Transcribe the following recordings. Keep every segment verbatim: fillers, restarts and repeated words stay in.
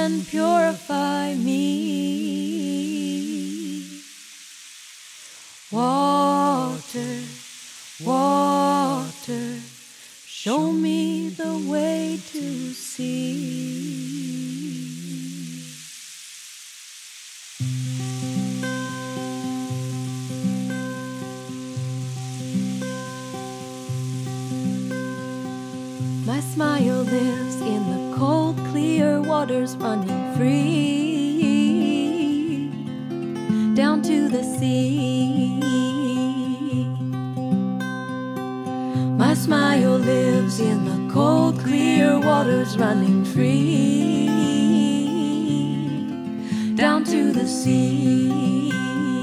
and purify me. Water, water, show me the way to see. My smile lives in the cold, clear waters running free down to the sea. My smile lives in the cold, clear waters running free down to the sea.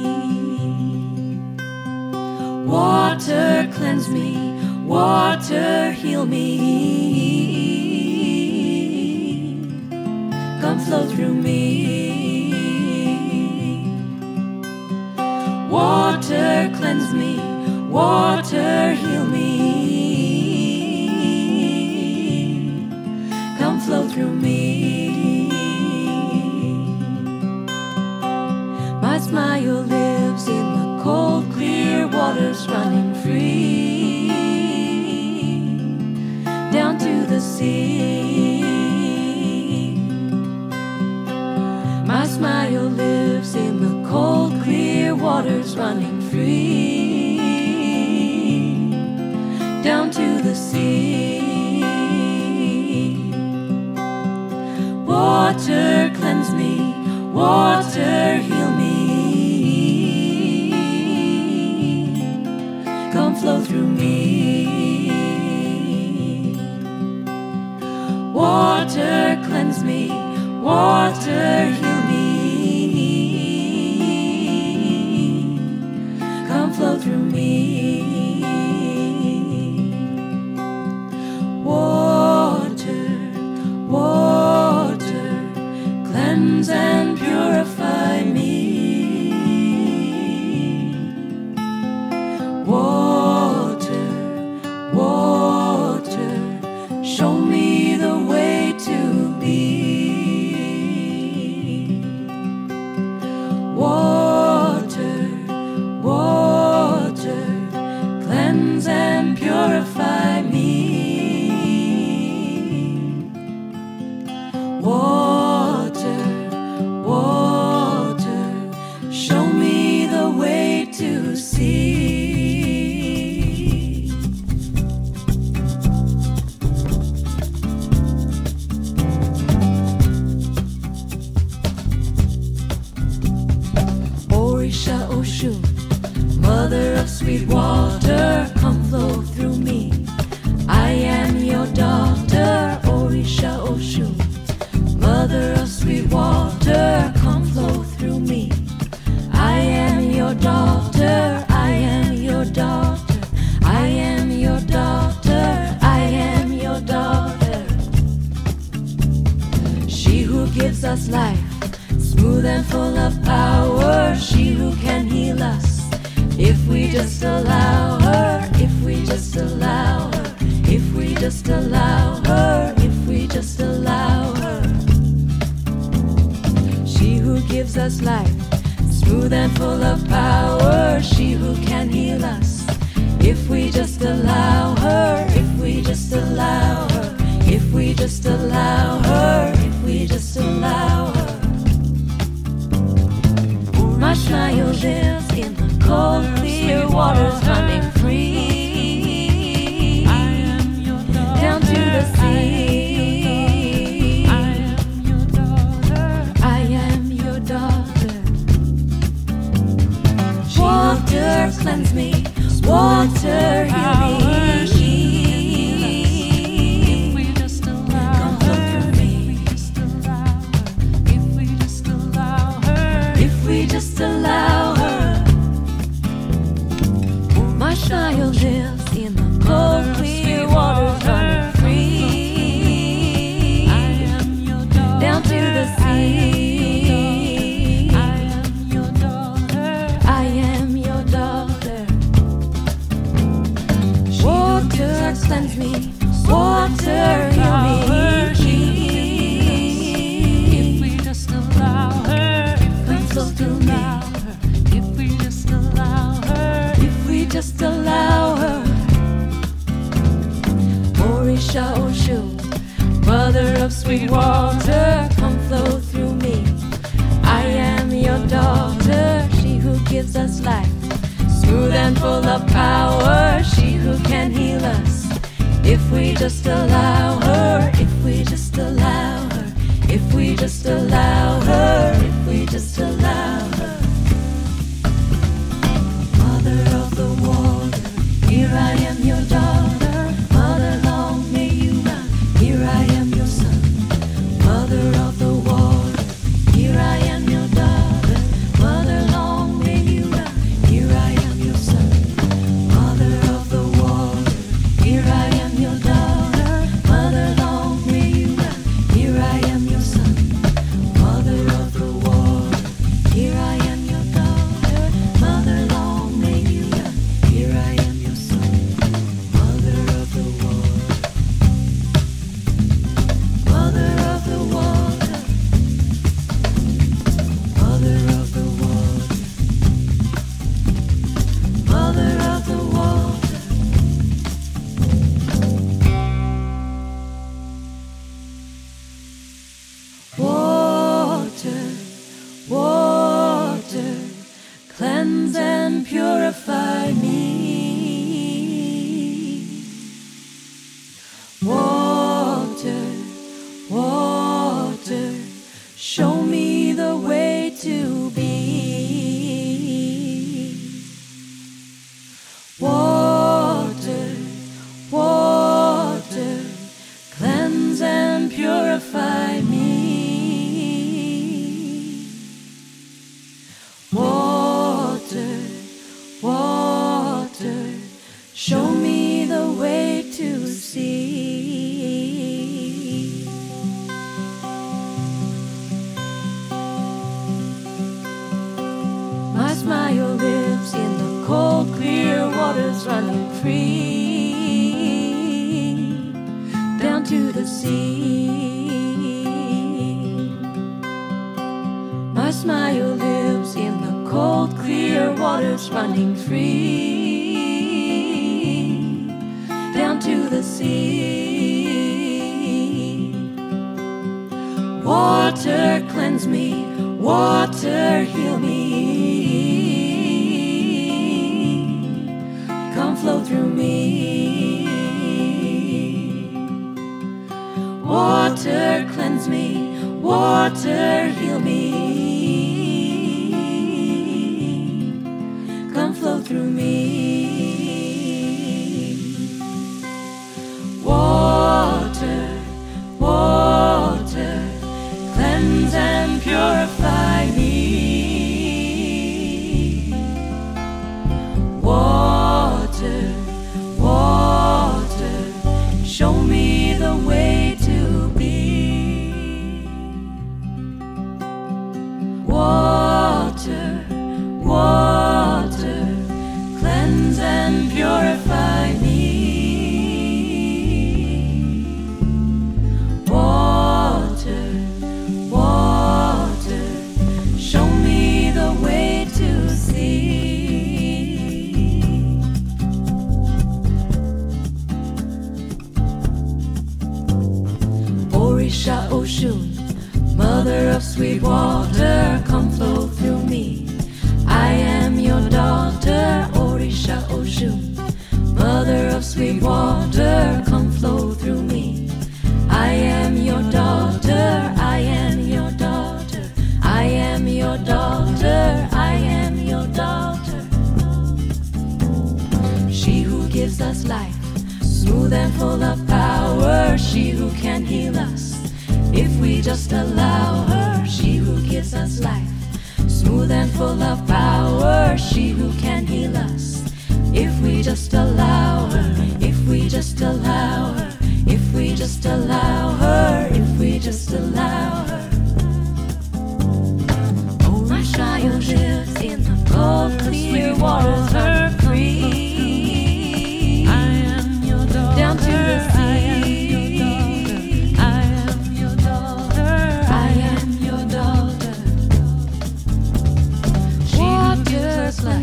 Water, cleanse me. Water, heal me. Come flow through me. Water, cleanse me. Water, heal me. Come flow through me. My smile lives in the cold, clear waters running free down to the sea. My smile lives in the cold, clear waters running free down to the sea. Water, cleanse me. Water, heal me. Come flow through me. Water, cleanse me. Water, heal me. Come flow through me. Water, water, cleanse and purify me. Water, water, show me the way to be. Water, water, cleanse and purify me. Water, water, show me the way to see. Orisha Oshun, mother of sweet water, come flow through me. I am your daughter, Orisha Oshun, mother of sweet water, come flow through me. I am your daughter, I am your daughter, I am your daughter, I am your daughter. She who gives us life, smooth and full of power, she who can heal us, if we just allow her, if we just allow her, if we just allow her, if we just allow her. She who gives us life, smooth and full of power, she who can heal us, if we just allow her, if we just allow her, if we just allow her, if we just allow her. My smile lives in the cold, clear waters running free down to the sea. I am your daughter. Water, cleanse me. Water, heal me. Come flow through me. If we just allow her. My smile lives in the cold, clear waters running free down to the sea. I am your daughter. I am your daughter. Water, cleanse me. Water, heal me. gives us life, smooth and full of power, she who can heal us. If we just allow her, if we just allow her, if we just allow her, if we just allow her. Mother of the water, here I am your daughter. Mother, long may you run, here I am your son. Mother of the water, here I am your daughter. Mother, long may you run, here I am your son. Mother of the water, here I am your daughter. Mother, long may you run, here I am your son. Mother of the water, here I am your daughter. Mother, long may you run, here I am your son. Mother of the water, Mother of the water, Mother of the water, Mother of the water. Water, water, cleanse and purify me. Water, water, show me the way to be. Water, water, cleanse and purify me. Water, water, show me the way to see. My smile lives in the cold, clear waters running free down to the sea. My smile lives in the cold, clear waters running free down to the sea. Water, cleanse me, water, heal me. Come flow through me. Water, cleanse me, water, heal me. Come flow through me. Water, water, cleanse and purify me. Water, water, show me the way to be. Water, water, cleanse and purify me. Water, water, show me the way to see. Orisha Oshun, Mother of sweet water, come flow through me. I am your daughter, Orisha Oshun, Mother of sweet water, come flow through me. I am your daughter, I am your daughter, I am your daughter, I am your daughter. She who gives us life, smooth and full of power, she who can heal us. If we just allow her, she who gives us life, smooth and full of power, she who can heal us. If we just allow her, if we just allow her, if we just allow her, if we just allow her. Oh, my child lives in the cold, clear waters are free. I am your daughter, down to the sea. Life.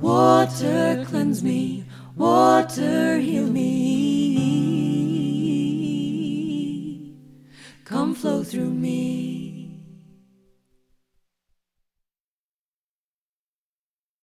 Water cleanse me, water heal me. Come flow through me.